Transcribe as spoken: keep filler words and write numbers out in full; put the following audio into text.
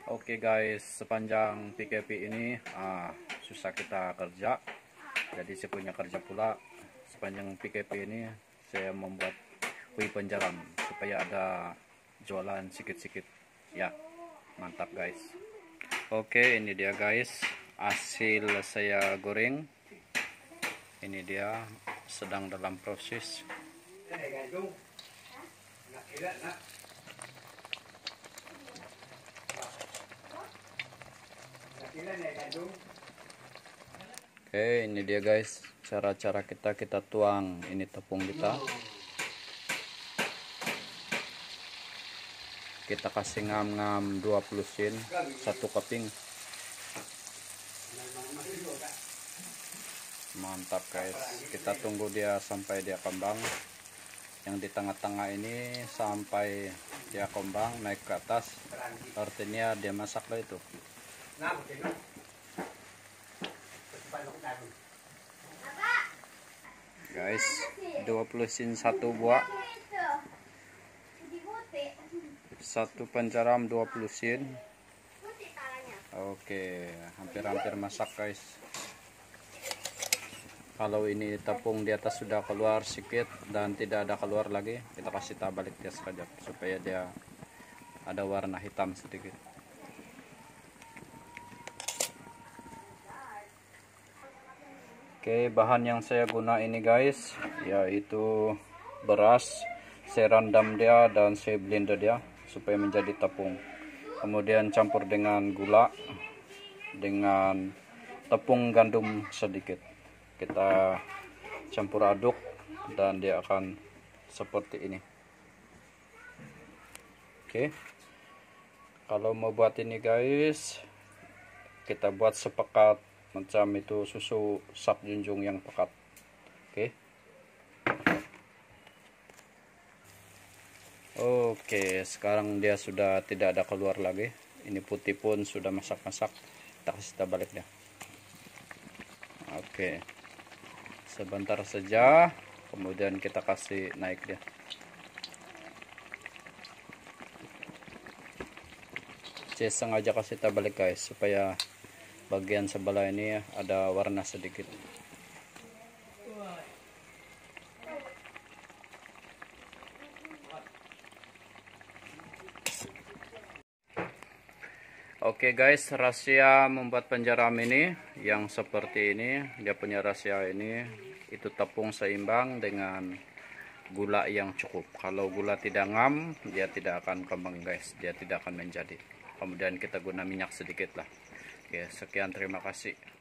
Oke guys, sepanjang P K P ini ah, susah kita kerja. Jadi saya punya kerja pula. Sepanjang P K P ini saya membuat kue penjaram supaya ada jualan sikit-sikit. Ya, mantap guys. Oke, ini dia guys hasil saya goreng. Ini dia sedang dalam proses. Oke, ini dia guys cara-cara kita kita tuang ini tepung kita. Kita kasih ngam-ngam dua puluh sin satu keping. Mantap guys, kita tunggu dia sampai dia kembang. Yang di tengah-tengah ini sampai dia kembang naik ke atas, artinya dia masak lah itu. Guys, dua puluh sin satu buah, satu penjaram dua puluh sin. Oke, hampir-hampir masak guys. Kalau ini tepung di atas sudah keluar sedikit dan tidak ada keluar lagi, kita kasih balik dia sekejap supaya dia ada warna hitam sedikit. Oke, bahan yang saya guna ini guys yaitu beras. Saya rendam dia dan saya blender dia supaya menjadi tepung. Kemudian campur dengan gula dengan tepung gandum sedikit. Kita campur aduk dan dia akan seperti ini. Oke, kalau mau buat ini guys, kita buat sepekat macam itu susu sap junjung yang pekat. Oke. Oke, sekarang dia sudah tidak ada keluar lagi. Ini putih pun sudah masak-masak. Kita kasih balik dia. Oke. Sebentar saja, kemudian kita kasih naik dia. Saya sengaja kasih balik guys supaya bagian sebelah ini ada warna sedikit. Oke guys, rahasia membuat penjaram ini yang seperti ini. Dia punya rahasia ini, itu tepung seimbang dengan gula yang cukup. Kalau gula tidak ngam, dia tidak akan kembang guys, dia tidak akan menjadi. Kemudian kita guna minyak sedikit lah. Oke, sekian, terima kasih.